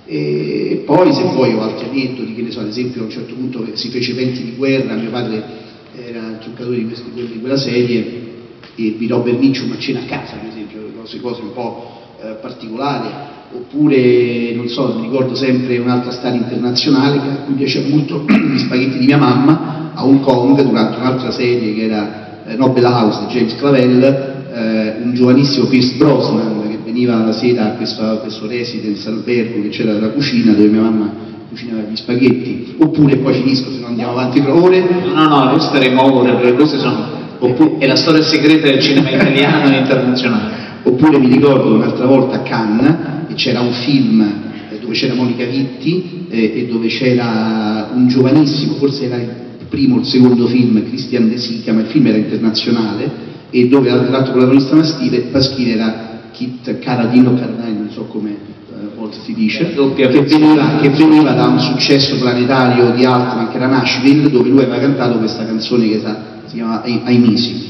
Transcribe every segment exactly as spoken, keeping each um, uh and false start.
E poi se poi ho altri aneddoti, che ne so, ad esempio a un certo punto si fece Venti di guerra, mio padre era giocatore di, questi, di quella serie e vi do Berniccio una cena a casa, per esempio, cose, cose un po' eh, particolari. Oppure, non so, mi ricordo sempre un'altra star internazionale che a cui piaceva molto gli spaghetti di mia mamma a Hong Kong durante un'altra serie che era eh, Nobel House di James Clavell, eh, un giovanissimo Pierce Brosnan che veniva la sera a questo, a questo residence albergo che c'era la cucina dove mia mamma cucinava gli spaghetti. Oppure poi finisco, se no andiamo avanti per ore. No, no, noi staremo ore perché queste sono. Oppure, è la storia segreta del cinema italiano e internazionale. Oppure mi ricordo un'altra volta a Cannes e c'era un film eh, dove c'era Monica Vitti eh, e dove c'era un giovanissimo, forse era il primo o il secondo film, Christian De Sica, ma il film era internazionale, e dove l'altro protagonista maschile, maschile era Kit Caradino Cardine, non so come eh, volta si dice, che veniva, che veniva da un successo planetario di Altman che era Nashville, dove lui aveva cantato questa canzone che si chiama Ai Misi.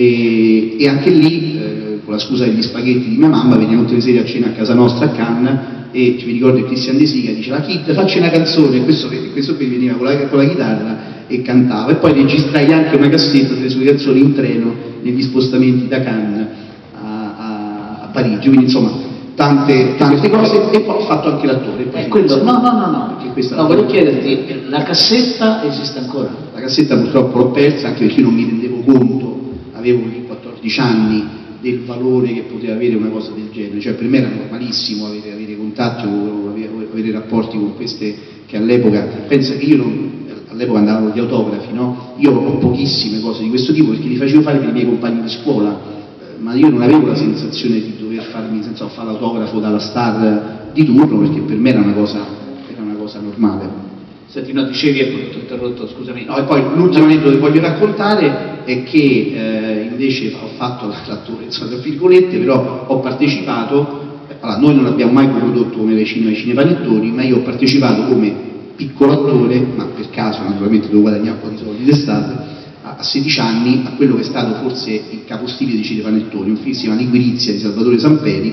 E, e anche lì, eh, con la scusa degli spaghetti di mia mamma, veniamo tutte le sere a cena a casa nostra a Cannes e mi ricordo che Christian De Sica diceva Kid facci una canzone, e questo, questo qui veniva con la, con la chitarra e cantava, e poi registrai anche una cassetta delle sue canzoni in treno negli spostamenti da Cannes a, a, a Parigi, quindi insomma tante, tante cose, e poi ho fatto anche l'attore. Eh, quello, no, no, no, no, no, volevo chiederti, la cassetta esiste ancora? La cassetta purtroppo l'ho persa, anche perché io non mi rendevo conto, avevo quattordici anni, del valore che poteva avere una cosa del genere, cioè per me era normalissimo avere, avere contatti o avere, avere rapporti con queste che all'epoca, pensa che io non, all'epoca andavo con gli autografi, no? Io ho pochissime cose di questo tipo perché li facevo fare per i miei compagni di scuola, eh, ma io non avevo la sensazione di dover farmi, senza fare l'autografo dalla star di turno, perché per me era una cosa, era una cosa normale. Senti, no, dicevi, ecco, ti ho interrotto, scusami. No, e poi l'ultimo aneddoto che voglio raccontare è che eh, invece ho fatto l'attore, insomma, tra virgolette, però ho partecipato, allora, noi non abbiamo mai prodotto come le cinema, i cinepanettoni, ma io ho partecipato come piccolo attore, ma per caso naturalmente devo guadagnare un po' di soldi d'estate, a sedici anni, a quello che è stato forse il capostile di Cinepanettoni, un film che si chiama L'Iguirizia di Salvatore Samperi,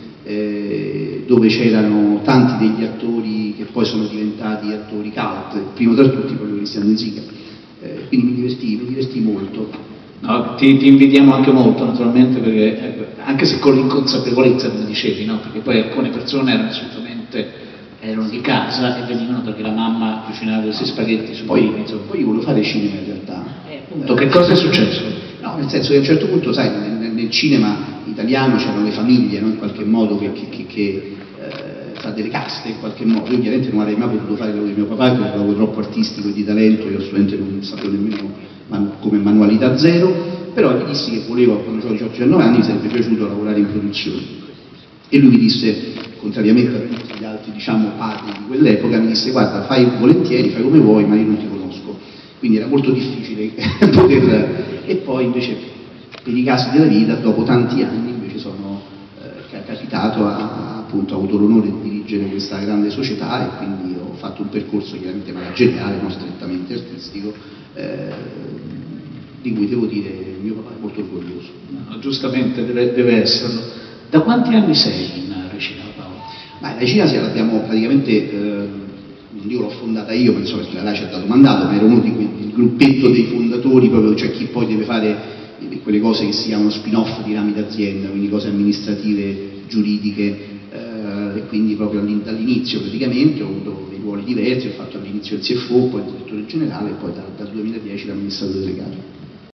eh, dove c'erano tanti degli attori che poi sono diventati attori cult, il primo tra tutti proprio Christian De Sica, eh, quindi mi divertì, mi divertì molto. No, ti, ti invidiamo anche molto naturalmente, perché, eh, anche se con l'inconsapevolezza, come dicevi, no? Perché poi alcune persone erano assolutamente erano di casa e venivano perché la mamma cucinava questi spaghetti su poi, primi, poi io volevo fare cinema in realtà. Eh, appunto, che cosa è successo? No, nel senso che a un certo punto, sai, nel, nel cinema italiano c'erano le famiglie, no? In qualche modo che, che, che, che eh, fa delle caste in qualche modo. Io ovviamente non avrei mai potuto fare quello di mio papà, che era un lavoro troppo artistico e di talento, io assolutamente non sapevo nemmeno man, come manualità zero, però gli dissi che volevo, quando avevo diciotto diciannove anni, mi sarebbe piaciuto lavorare in produzione. E lui mi disse, contrariamente a tutti gli altri, diciamo, padri di quell'epoca, mi disse guarda, fai volentieri, fai come vuoi, ma io non ti conosco. Quindi era molto difficile poter... E poi invece, per i casi della vita, dopo tanti anni, invece sono eh, capitato, a, appunto, ho avuto l'onore di dirigere questa grande società e quindi ho fatto un percorso chiaramente manageriale, non strettamente artistico, eh, di cui devo dire mio papà è molto orgoglioso. No, giustamente deve, deve esserlo. Da quanti anni sei in Recina, Paolo? Ma la Recina sì, l'abbiamo praticamente, eh, io l'ho fondata io, penso perché la RAI ci ha dato mandato, ma ero uno di quel gruppetto dei fondatori, proprio, cioè chi poi deve fare quelle cose che si chiamano spin-off di rami d'azienda, quindi cose amministrative, giuridiche, eh, e quindi proprio dall'inizio praticamente ho avuto dei ruoli diversi, ho fatto all'inizio il C F O, poi il direttore generale e poi dal, dal duemiladieci l'amministratore delegato.